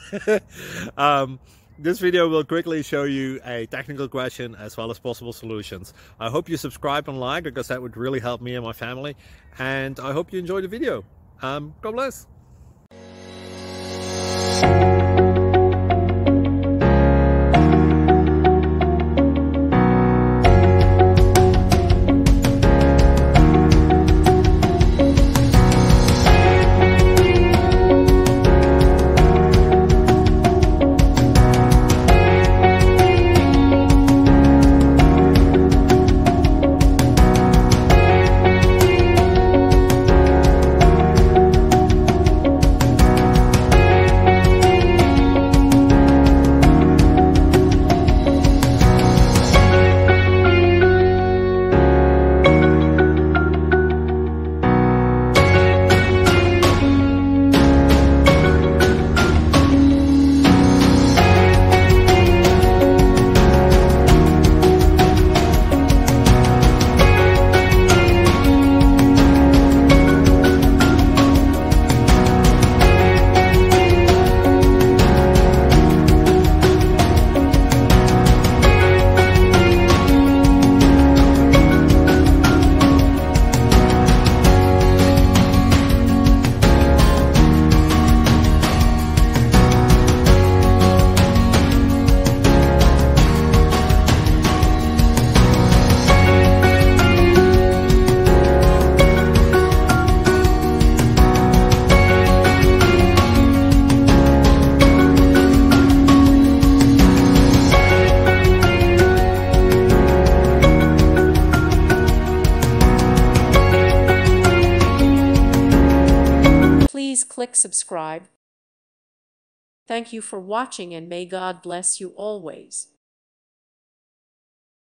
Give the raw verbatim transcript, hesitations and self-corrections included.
um, this video will quickly show you a technical question as well as possible solutions. I hope you subscribe and like, because that would really help me and my family. And I hope you enjoy the video. Um, God bless. Please click subscribe. Thank you for watching, and may God bless you always.